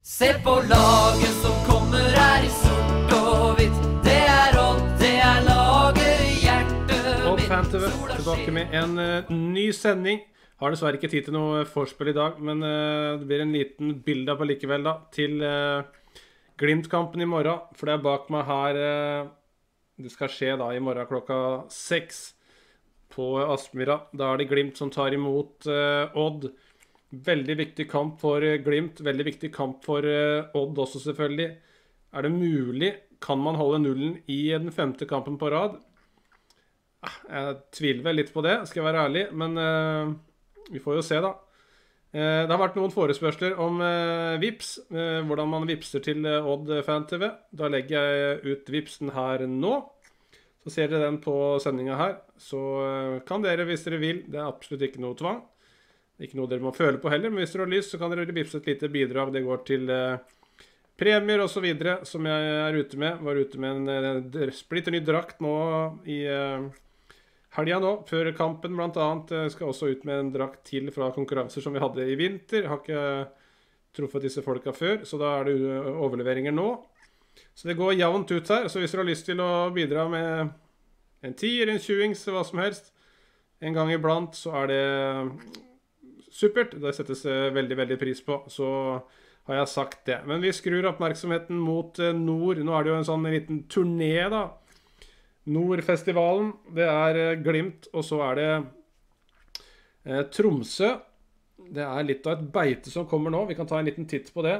Se på laget som kommer her i sort og hvitt. Det er Odd, det er laget i hjertet mitt. Odd Fan TV tilbake med en ny sending. Har dessverre ikke tid til noe forspill i dag, men det blir en liten build-up allikevel da, til Glimt-kampen i morgen. For det er bak meg her, det skal skje da i morgen klokka 6 på Aspmyra. Da er det Glimt som tar imot Odd. Veldig viktig kamp for Glimt, veldig viktig kamp for Odd også selvfølgelig. Er det mulig? Kan man holde nullen i den 5. kampen på rad? Jeg tviler vel litt på det, skal jeg være ærlig, men vi får jo se da. Det har vært noen forespørsler om Vips, hvordan man vipser til Odd Fan TV. Da legger jeg ut vipsen her nå. Så ser dere den på sendingen her. Så kan dere, hvis dere vil, det er absolutt ikke noe tvang. Ikke noe dere må føle på heller, men hvis dere har lyst, så kan dere vipse et lite bidrag. Det går til premier og så videre, som jeg er ute med. Var ute med en splitter ny drakt nå i helgen nå, før kampen blant annet. Skal også ut med en drakt til fra konkurranser som vi hadde i vinter. Har ikke truffet disse folka før, så da er det overleveringer nå. Så det går jevnt ut her, så hvis dere har lyst til å bidra med en 10 eller en 20-ings, hva som helst, en gang iblant, så er det supert, det settes veldig, veldig pris på, så har jeg sagt det. Men vi skrur oppmerksomheten mot nord. Nå er det jo en sånn liten turné da. Nordfestivalen, det er Glimt, og så er det Tromsø. Det er litt av et beite som kommer nå. Vi kan ta en liten titt på det.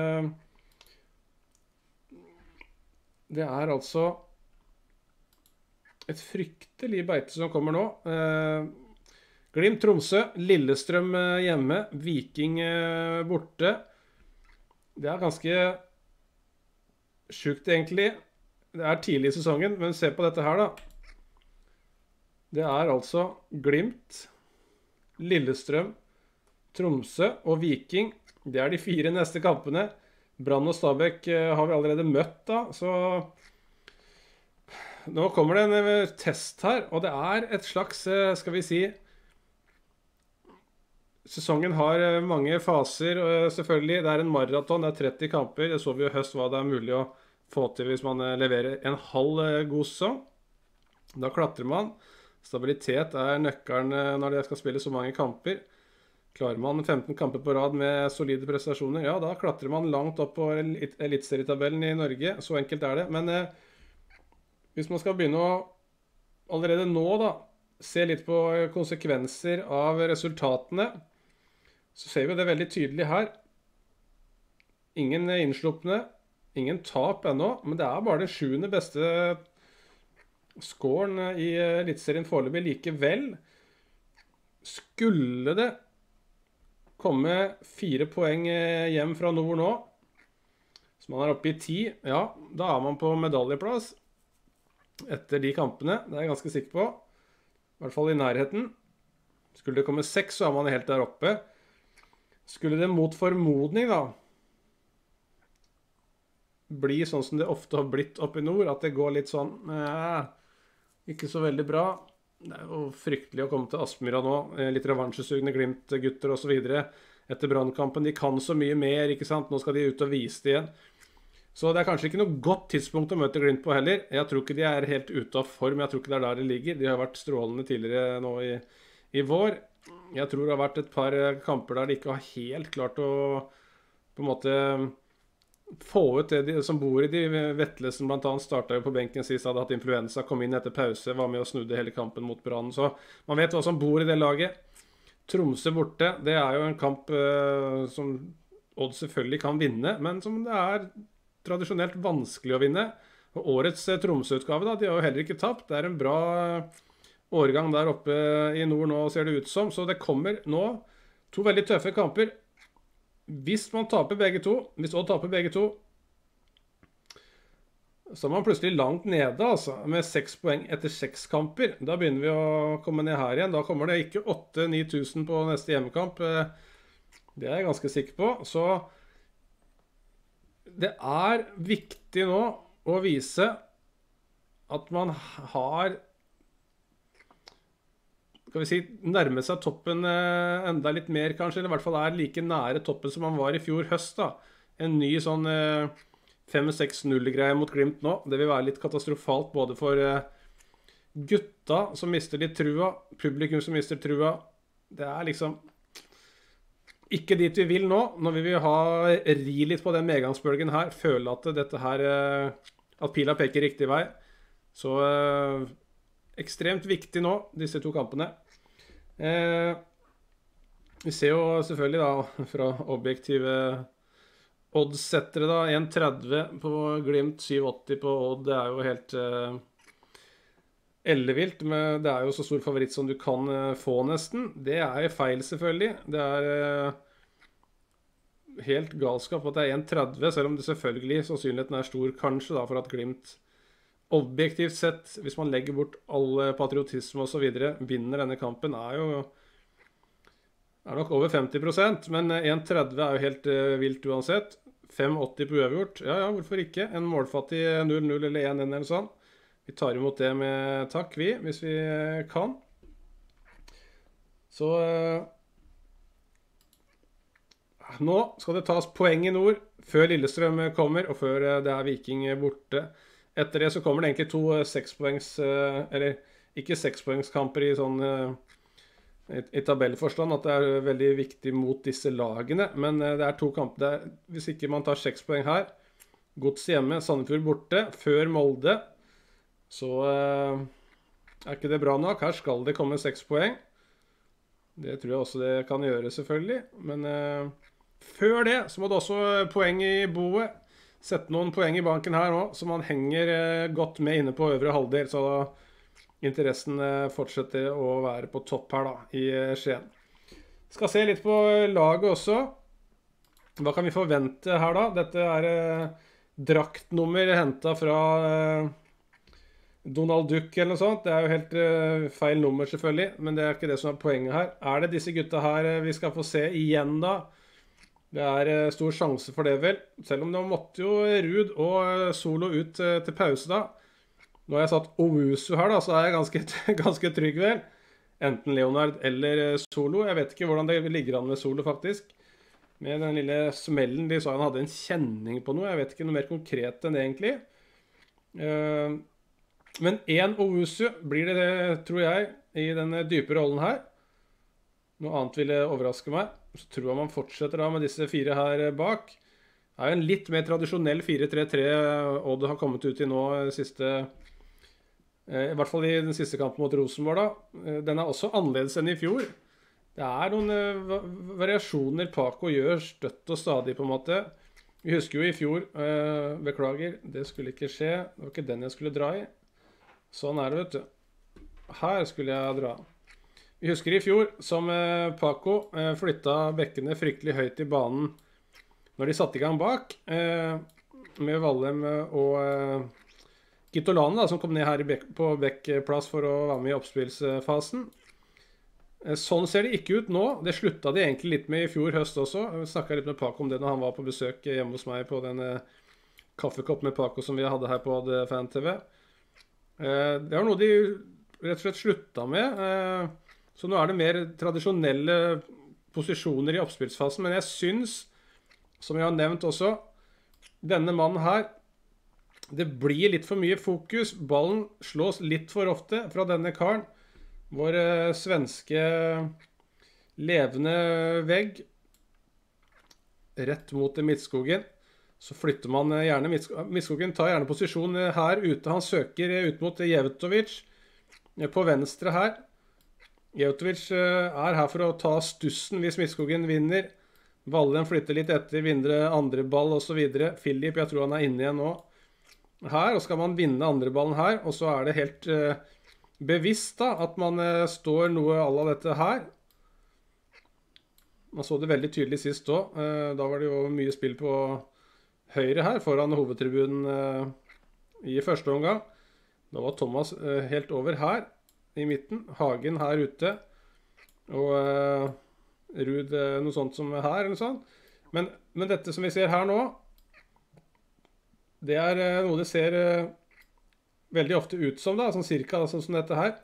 Det er altså et fryktelig beite som kommer nå. Glimt, Tromsø, Lillestrøm hjemme, Viking borte. Det er ganske sjukt egentlig. Det er tidlig i sesongen, men se på dette her da. Det er altså Glimt, Lillestrøm, Tromsø og Viking. Det er de 4 neste kampene. Brann og Stabæk har vi allerede møtt da, så nå kommer det en test her, og det er et slags, skal vi si, sesongen har mange faser, og selvfølgelig, det er en maraton, det er 30 kamper. Det så vi jo høst hva det er mulig å få til hvis man leverer en halv god sesong. Da klatrer man. Stabilitet er nøkkelen når det skal spille så mange kamper. Klarer man 15 kamper på rad med solide prestasjoner, ja, da klatrer man langt opp på elitserietabellen i Norge. Så enkelt er det. Men hvis man skal begynne å allerede nå da, se litt på konsekvenser av resultatene, så ser vi det veldig tydelig her. Ingen innsluppne, ingen tap ennå, men det er bare den 7. beste scoren i elitserien foreløpig likevel. Skulle det komme 4 poeng hjem fra nord nå, så man er oppe i 10, ja, da er man på medaljeplass etter de kampene, det er jeg ganske sikker på. I hvert fall i nærheten. Skulle det komme 6, så er man helt der oppe. Skulle det mot formodning da bli sånn som det ofte har blitt oppe i nord, at det går litt sånn ikke så veldig bra. Det er jo fryktelig å komme til Aspmyra nå, litt revansjesugne Glimt-gutter og så videre. Etter brannkampen, de kan så mye mer, ikke sant? Nå skal de ut og vise det igjen. Så det er kanskje ikke noe godt tidspunkt å møte Glimt på heller. Jeg tror ikke de er helt ute av form, jeg tror ikke det er der de ligger. De har vært strålende tidligere nå i vår. Jeg tror det har vært et par kamper der de ikke har helt klart å på en måte få ut det de som bor i de. Vettlesen blant annet startet jo på benken sist, hadde hatt influensa, kom inn etter pause, var med og snudde hele kampen mot Brann. Så man vet hva som bor i det laget. Tromsø borte, det er jo en kamp som Odd selvfølgelig kan vinne, men som det er tradisjonelt vanskelig å vinne. Og årets Tromsø-utgave da, de har jo heller ikke tapt. Det er en bra årgang der oppe i nord nå, ser det ut som. Så det kommer nå 2 veldig tøffe kamper. Hvis man taper begge to, hvis Odd taper begge to, så er man plutselig langt nede, altså, med 6 poeng etter 6 kamper. Da begynner vi å komme ned her igjen. Da kommer det ikke 8-9 tusen på neste hjemmekamp. Det er jeg ganske sikker på. Så det er viktig nå å vise at man har, skal vi si, nærme seg toppen enda litt mer kanskje, eller i hvert fall er like nære toppen som man var i fjor høst da. en ny sånn 5-6-0-greie mot Glimt nå. Det vil være litt katastrofalt både for gutta som mister litt trua, publikum som mister trua. Det er liksom ikke dit vi vil nå. Når vi vil ri litt på den medgangsbølgen her, føle at dette her, at pila peker riktig vei. Så ekstremt viktig nå, disse to kampene. Vi ser jo selvfølgelig da, fra objektive oddsettere da, 1,30 på Glimt, 7,80 på Odd, det er jo helt ellevilt, men det er jo så stor favoritt som du kan få nesten. Det er jo feil selvfølgelig. Det er helt galskap at det er 1,30, selv om det selvfølgelig sannsynligheten er stor kanskje da, for at Glimt objektivt sett, hvis man legger bort all patriotisme og så videre, vinner denne kampen er nok over 50%, men 1,30 er jo helt vilt uansett. 5,80 på uavgjort. Ja, hvorfor ikke? En målfattig 0-0 eller 1-1 eller sånn. Vi tar imot det med takk, hvis vi kan. Så nå skal det tas poeng i nord, før Lillestrøm kommer, og før det er Viking borte. Etter det så kommer det egentlig 2 6-poengs, eller ikke 6-poengskamper i sånn i tabellforstand, at det er veldig viktig mot disse lagene, men det er 2 kamper der. Hvis ikke man tar 6 poeng her, Gods hjemme, Sandefjord borte, før Molde, så er ikke det bra nok. Her skal det komme 6 poeng. Det tror jeg også det kan gjøre selvfølgelig, men før det så må det også poeng i boet. Sette noen poeng i banken her nå, så man henger godt med inne på øvre halvdel, så interessen fortsetter å være på topp her da, i Skien. Skal se litt på laget også. Hva kan vi forvente her da? Dette er draktnummer hentet fra Donald Duck eller noe sånt. Det er jo helt feil nummer selvfølgelig, men det er ikke det som er poenget her. Er det disse gutta her vi skal få se igjen da? Det er stor sjanse for det vel. Selv om det måtte jo Ruud og Solo ut til pause da. Nå har jeg satt Owusu her da, så er jeg ganske trygg vel. Enten Leonard eller Solo. Jeg vet ikke hvordan det ligger an med Solo faktisk. Med den lille smellen de sa han hadde en kjenning på noe. Jeg vet ikke noe mer konkret enn det egentlig. Men en Owusu blir det, tror jeg, i den dype rollen her. Noe annet ville overraske meg. Så tror jeg man fortsetter da med disse 4 her bak. Det er jo en litt mer tradisjonell 4-3-3 Odd har kommet ut i nå siste... I hvert fall i den siste kampen mot Rosenborg da. Den er også annerledes enn i fjor. Det er noen variasjoner Paco gjør støtt og stadig på en måte. Vi husker jo i fjor, beklager, det skulle ikke skje. Det var ikke den jeg skulle dra i. Sånn er det, vet du. Her skulle jeg dra. Vi husker i fjor som Paco flyttet bekkene fryktelig høyt i banen når de satte i gang bak. Med Vallem og... Kitolane da, som kom ned her på bekkplass for å være med i oppspillsfasen. Sånn ser det ikke ut nå. Det sluttet de egentlig litt med i fjor høst også. Jeg snakket litt med Paco om det når han var på besøk hjemme hos meg på den kaffekopp med Paco som vi hadde her på Fan TV. Det var noe de rett og slett sluttet med. Så nå er det mer tradisjonelle posisjoner i oppspillsfasen. Men jeg synes, som jeg har nevnt også, denne mannen her, det blir litt for mye fokus. Ballen slås litt for ofte fra denne karen. Vår svenske levende vegg. Rett mot Midtskogen. Så flytter man gjerne Midtskogen tar gjerne posisjon her ute. Han søker ut mot Jevtovic på venstre her. Jevtovic er her for å ta stussen hvis Midtskogen vinner. Vallen flytter litt etter, vinner andre ball og så videre. Filip, jeg tror han er inne igjen nå. Her, og skal man vinne andre ballen her, og så er det helt bevisst da, at man står noe à la dette her. Man så det veldig tydelig sist også. Da var det jo mye spill på høyre her, foran hovedtribunen i første omgang. Da var Thomas helt over her, i midten. Hagen her ute. Og Ruud noe sånt som her, eller sånn. Men dette som vi ser her nå, det er noe det ser veldig ofte ut som da, sånn cirka sånn som dette her.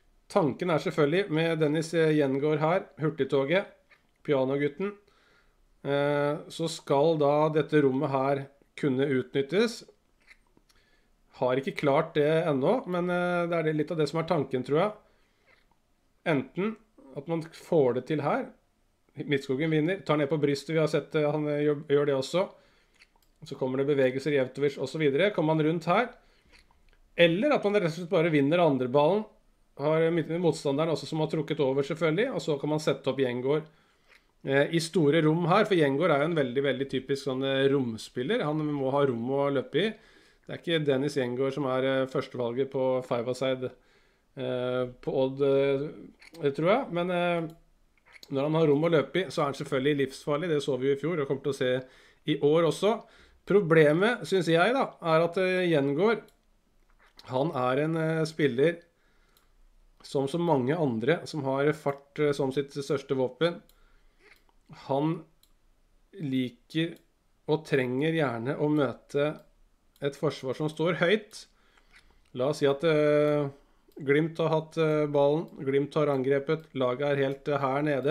Tanken er selvfølgelig med Dennis Gjengård her, hurtigtoget, pianogutten, så skal da dette rommet her kunne utnyttes. Har ikke klart det ennå, men det er litt av det som er tanken, tror jeg. Enten at man får det til her. Midtskogen vinner, tar ned på brystet, vi har sett han gjør det også. Så kommer det bevegelser i Evtovic og så videre. Kommer man rundt her. Eller at man rett og slett bare vinner andre ballen. Har motstanderen også som har trukket over selvfølgelig, og så kan man sette opp Gjengård i store rom her, for Gjengård er jo en veldig, veldig typisk sånn romspiller. Han må ha rom å løpe i. Det er ikke Dennis Gjengård som er førstevalget på five-a-side på Odd, tror jeg. Men når han har rom å løpe i, så er han selvfølgelig livsfarlig. Det så vi jo i fjor, og kommer til å se i år også. Problemet, synes jeg da, er at Gjengård, han er en spiller som så mange andre som har fart som sitt største våpen. Han liker og trenger gjerne å møte et forsvar som står høyt. La oss si at Glimt har hatt ballen, Glimt har angrepet, laget er helt her nede.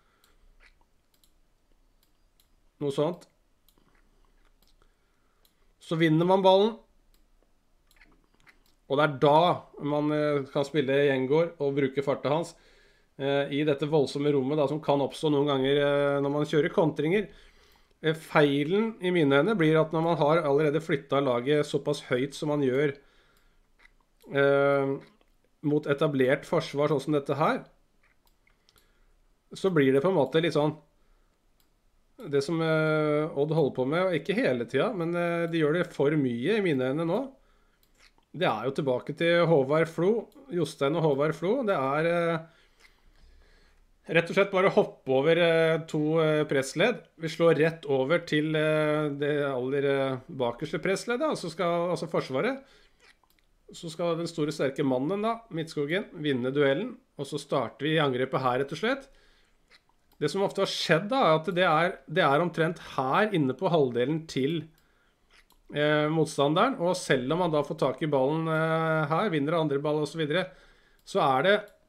Noe sånt. Så vinner man ballen. Og det er da man kan spille Gjengård og bruke fartet hans i dette voldsomme rommet da, som kan oppstå noen ganger når man kjører kontringer. Feilen i mine øyne blir at når man har allerede flyttet laget såpass høyt som man gjør mot etablert forsvar sånn som dette her, så blir det på en måte litt sånn det som Odd holder på med, ikke hele tiden, men de gjør det for mye i mine øyne nå. Det er jo tilbake til Håvard Flo, Jostein og Håvard Flo. Det er rett og slett bare hoppe over to pressledd. Vi slår rett over til det aller bakerste pressleddet, altså forsvaret. Så skal den store sterke mannen da, Midtskogen, vinne duellen, og så starter vi angrepet her rett og slett. Det som ofte har skjedd da, er at det er omtrent her inne på halvdelen til motstanderen, og selv om man da får tak i ballen her, vinner andre ball og så videre, så er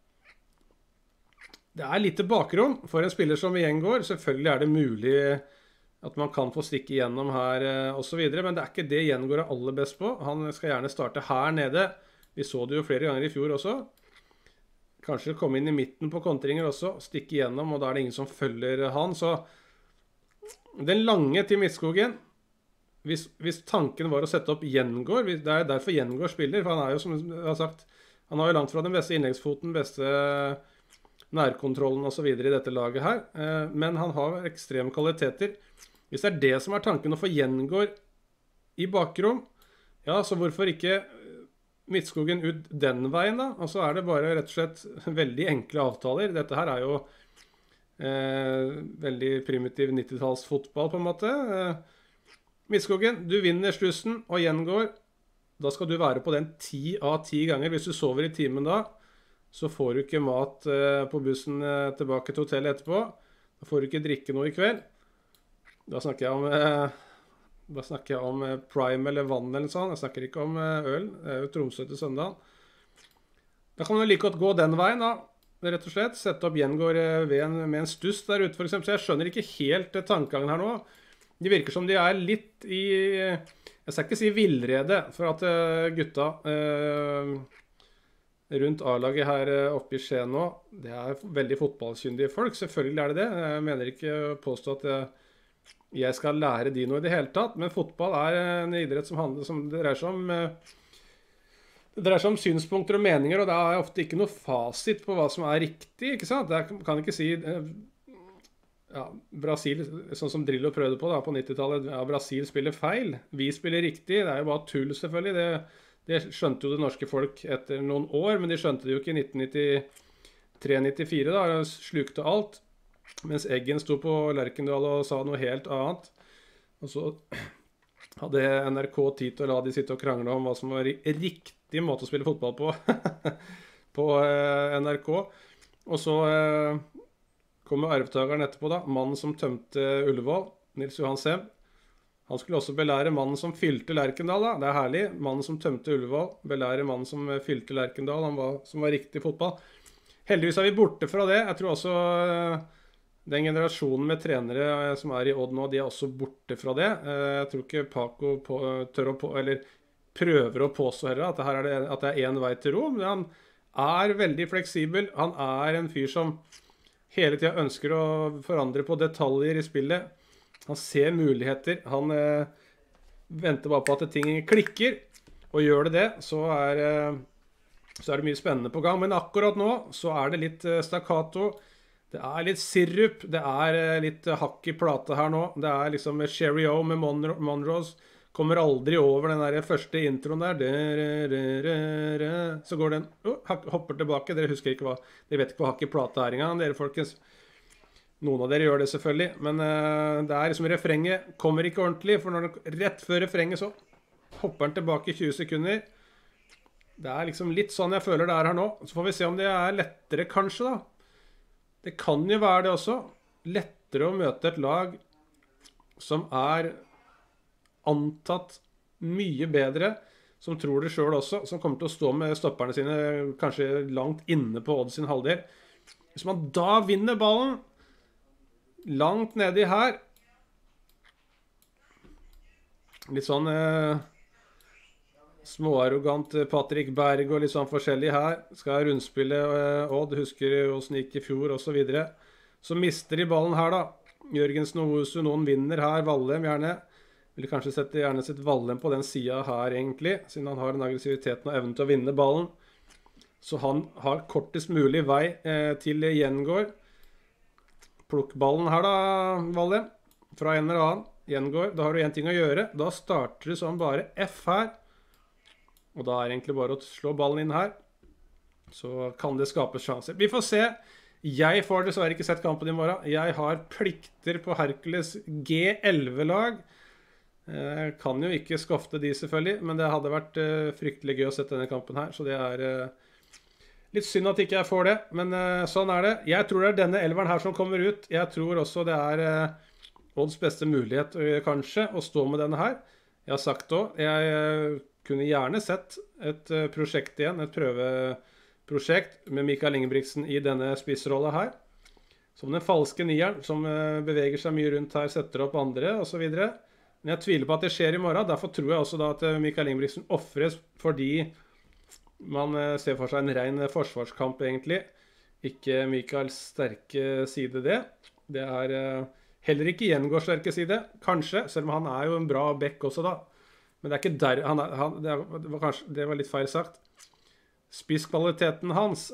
det er litt bakrom for en spiller som Gjengård. Selvfølgelig er det mulig at man kan få stikke igjennom her og så videre, men det er ikke det Gjengård er aller best på. Han skal gjerne starte her nede. Vi så det jo flere ganger i fjor også. Kanskje komme inn i midten på kontringer også, stikke igjennom, og da er det ingen som følger han. Så den lange til Midtskogen, hvis tanken var å sette opp Gjengård, det er derfor Gjengård spiller, for han er jo, som jeg har sagt, han har jo langt fra den beste innleggsfoten, beste nærkontrollen og så videre i dette laget her, men han har ekstreme kvaliteter. Hvis det er det som er tanken å få Gjengård i bakrom, ja, så hvorfor ikke Midtskogen ut den veien da? Og så er det bare rett og slett veldig enkle avtaler. Dette her er jo veldig primitiv 90-talls fotball på en måte. Midtskogen, du vinner slussen, og Gjengård, da skal du være på den 10 av 10 ganger. Hvis du sover i timen da, så får du ikke mat på bussen tilbake til hotellet etterpå. Da får du ikke drikke noe i kveld. Da snakker jeg om Prime eller vann eller sånn. Jeg snakker ikke om øl. Det er jo Tromsø til søndag. Da kan du like godt gå den veien da, rett og slett. Sette opp Gjengård med en stuss der ute for eksempel. Så jeg skjønner ikke helt tankegangen her nå. De virker som de er litt i, jeg skal ikke si villrede, for at gutta rundt A-laget her oppe i Skien nå, det er veldig fotballkyndige folk, selvfølgelig er det det. Jeg mener ikke å påstå at jeg skal lære de noe i det hele tatt, men fotball er en idrett som det dreier seg om synspunkter og meninger, og det er ofte ikke noe fasit på hva som er riktig, ikke sant? Jeg kan ikke si Brasil, sånn som Drillo prøvde på da, på 90-tallet, Brasil spiller feil, vi spiller riktig, det er jo bare tull selvfølgelig, det skjønte jo det norske folk etter noen år, men de skjønte det jo ikke i 1993-94 da, slukte alt, mens Eggen sto på Lerkendal og sa noe helt annet, og så hadde NRK tid til å la de sitte og krangle om hva som var riktig måte å spille fotball på på NRK, og så kommer arvtageren etterpå da, mannen som tømte Ullevål, Nils Johan Sem. Han skulle også belære mannen som fylte Lerkendal da, det er herlig. Mannen som tømte Ullevål, belære mannen som fylte Lerkendal, som var riktig fotball. Heldigvis er vi borte fra det. Jeg tror også Den generasjonen med trenere som i Odd nå, de også borte fra det. Jeg tror ikke Paco tør eller prøver å påstå heller at det en vei til ro, men han veldig fleksibel. Han en fyr som hele tiden ønsker å forandre på detaljer i spillet. Han ser muligheter. Han venter bare på at ting klikker, og gjør det, så det mye spennende på gang. Men akkurat nå så det litt stakkato. Det litt sirup, det litt hakk i plate her nå. Det liksom Sherry O med Monrose. Kommer aldri over den der første introen der. Så går den, hopper tilbake. Dere husker ikke dere vet ikke hva hakk i plate engang, dere folkens. Noen av dere gjør det selvfølgelig, men det liksom refrenget kommer ikke ordentlig, for rett før refrenget så hopper den tilbake i 20 sekunder. Det liksom litt sånn jeg føler det her nå. Så får vi se om det lettere kanskje da. Det kan jo være det også. Lettere å møte et lag som antatt mye bedre, som tror det selv også, som kommer til å stå med stopperne sine kanskje langt inne på Odd sin halvdel. Hvis man da vinner ballen langt nedi her, litt sånn småarrogant Patrick Berg og litt sånn forskjellig her, skal rundspille Odd, husker hvordan det gikk i fjor og så videre. Så mister de ballen her da. Jørgensen og Osu, noen vinner her, Wallem gjerne. Vil kanskje gjerne sette Wallem på den siden her egentlig, siden han har den aggressiviteten og evnen til å vinne ballen. Så han har kortest mulig vei til Gjengård. Plukk ballen her da, Wallem, fra en eller annen. Gjengård, da har du en ting å gjøre. Da starter du sånn bare F her. Og da det egentlig bare å slå ballen inn her. Så kan det skapes sjanser. Vi får se. Jeg får dessverre ikke sett kampen i morgen. Jeg har plikter på Hercules G11-lag. Kan jo ikke skofte de selvfølgelig, men det hadde vært fryktelig gøy å sette denne kampen her. Så det litt synd at ikke jeg får det, men sånn det. Jeg tror det denne elveren her som kommer ut. Jeg tror også det Odds beste mulighet kanskje å stå med denne her. Jeg har sagt også, jeg kunne gjerne sett et prosjekt igjen, et prøveprosjekt med Mikael Ingebrigtsen i denne spissrollen her. Som den falske nieren, som beveger seg mye rundt her, setter opp andre og så videre. Men jeg tviler på at det skjer i morgen, derfor tror jeg også da at Mikael Ingebrigtsen offres fordi man ser for seg en ren forsvarskamp egentlig. Ikke Mikaels sterke side det. Det heller ikke Gjengårds sterke side, kanskje, selv om han jo en bra back også da. Men det ikke der, det var litt feil sagt. Spisskvaliteten hans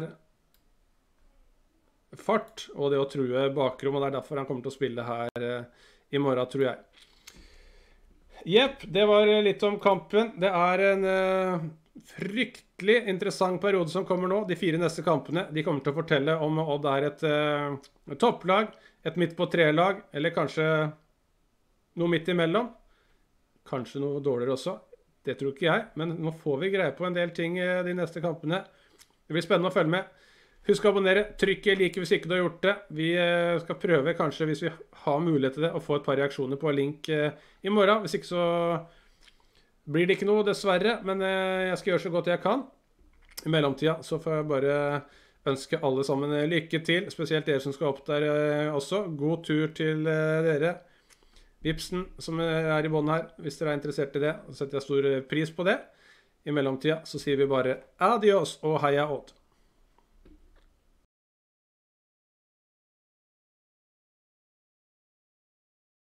fart, og det å true bakrom, og det derfor han kommer til å spille her i morgen, tror jeg. Jepp, det var litt om kampen. Det en fryktelig interessant periode som kommer nå. De 4 neste kampene, de kommer til å fortelle om Odd et topplag, et midt på tre-lag, eller kanskje noe midt imellom. Kanskje noe dårligere også. Det tror ikke jeg, men nå får vi greie på en del ting de neste kampene. Det blir spennende å følge med. Husk å abonnere, trykk like hvis ikke du har gjort det. Vi skal prøve kanskje, hvis vi har mulighet til det, å få et par reaksjoner på link i morgen. Hvis ikke så blir det ikke noe, dessverre, men jeg skal gjøre så godt jeg kan. I mellomtiden så får jeg bare ønske alle sammen lykke til, spesielt dere som skal opp der også. God tur til dere. Vipsen som i bånden her, hvis dere interessert i det, så setter jeg stor pris på det. I mellomtiden så sier vi bare adios og heia Odd.